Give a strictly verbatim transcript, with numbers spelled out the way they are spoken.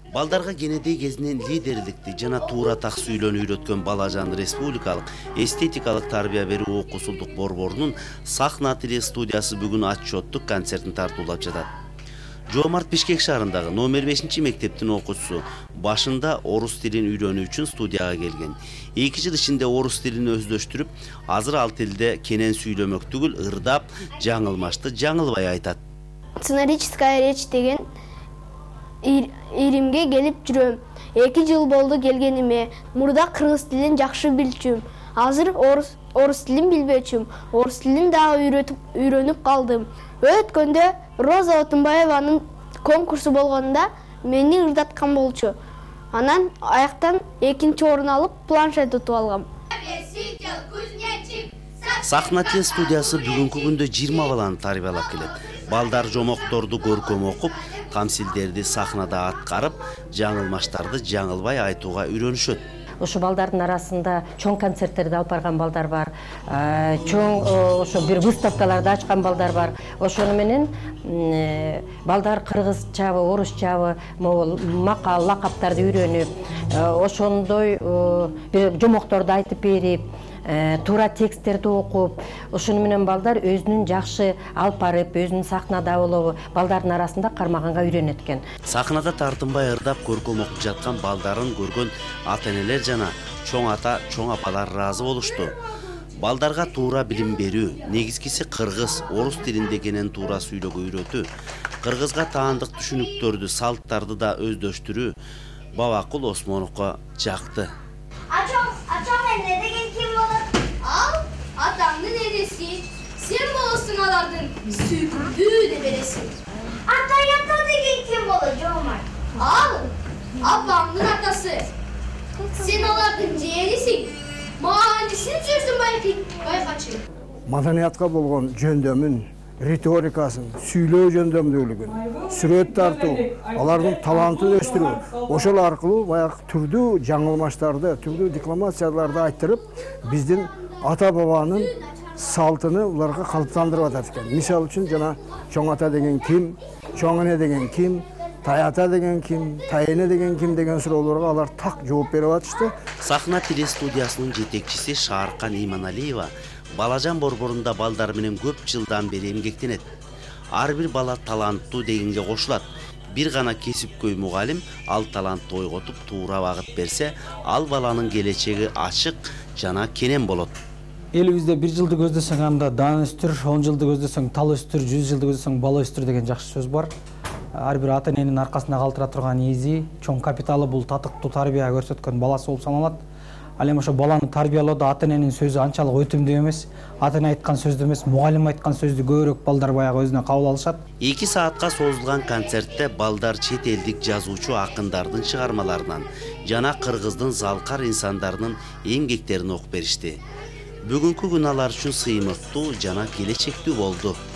Балдарга кенедей кезинен лидерликти жана туура так сүйлөнүү үйрөткөн Балажан Республикалык эстетикалык тарбия берүү окуусулдук борборунун Сахна тили студиясы бүгүн отчеттук концертин тартуулап жатат. Жоомарт Бишкек шаарындагы номер бешинчи мектептин окуучусу башында орус тилин үйрөнүү үчүн студияга келген. эки жыл ичинде орус тилин өздөштүрүп, азыр ал тилде кенен сүйлөмөк түгүл, ырдап, жаңылмашты жаңылбай айтат. Сценарическая речь деген иримге келип жүрөм. эки жыл болду келгениме. Мурда кыргыз тилин жакшы билчүм. Азыр орус орус тилин билбечүм. Орус тилин дагы үйрөтүп үйрөнүп калдым. Өткөндө Роза Отунбаеванын конкурсу болгонда мени ырдаткан болчу. Анан аяктан экинчи орун алып, планшет утуп алгам. Сахна тили студиясы бүгүнкү күндө жыйырма баланы тарбиялап келет. Балдар жомокторду көркөм окуп, тамсилдерди сахнада аткарып, жаңылмаштарды жаңылбай айтууга үйрөнүшөт. Ошо балдардын арасында чоң концерттерди алып барган балдар бар, чоң ошо бир выставкаларды ачкан балдар бар. Ошону менен балдар кыргызчабы, орусчабы, макал, лакаптарды үйрөнүп, ошондой бир жомокторду айтып берип, туура тексттерди окуп, ошону менен балдар өзүнүн жакшы алып барып, өзүнүн сахнада болобу, балдардын арасында кармаганга үйрөнөт экен. Сахнада тартынбай ырдап көркөм окуп жаткан балдарын көргөн ата-энелер жана чоң ата, чоң апалар ыраазы болушту. Балдарга туура билим берүү, негизгиси кыргыз, орус тилинде кенен туура сүйлөөгө үйрөтүү, кыргызга таандык түшүнүктөрдү, салттарды да өздөштүрүү Бабакул Осмоновго жакты. Атаңдын энеси, сен болосуң алардын сүйкүмдүү небереси. Ата ата деген ким болот, Жоомарт? Ал апаңдын атасы. Сен алардын жээрисиң. Маанисин сөзүн байкачы. Маданиятка болгон жөндөмүн, риторикасын, сүйлөө жөндөмдүүлүгүн, сүрөт тартуу, алардын талантын өстүрүү, ошол аркылуу баягы түрдүү жаңылмаштарды, түрдүү декламацияларды айттырып, биздин ата-бабанын салтыны уларга калыптандырып атат экен. Мисал үчүн жана чоң ата деген ким, чоң эне деген ким, тай ата деген ким, тай эне деген ким деген суроолорго алар так жооп берип атышты. Сахна тили студиясынын жетекчиси Шааркан Иманалиева Балажан борборунда балдар менен көп жылдан бери эмгектенет. Ар бир бала таланттуу дегенге кошулат. Бир гана кесипкөй мугалим ал талантты ойготуп туура багыт берсе, ал баланын келечеги ачык жана кенен болот. Элибизде бир жылды көздөсөң анда дан өстүр, он жылды көздөсөң тал өстүр, жүз жылды көздөсөң бала өстүр деген жакшы сөз бар. Ар бир ата-эненин аркасында калтыра турган изи, чоң капиталы бул татыктуу тарбия көрсөткөн баласы болуп саналат. Ал эми ошо баланы тарбиялоодо ата-эненин сөзү анчалык өтүмдүү эмес, ата-эне айткан сөздү эмес, мугалим айткан сөздү көбүрөөк балдар баягы өзүнө кабыл алышат. эки саатка созулган концертте балдар чет элдик жазуучу акындардын чыгармаларынан жана кыргыздын залкар инсандарынын эмгектерин окуп беришти. Бүгүнкү күн алар үчүн сыймыктуу жана келечектүү болду.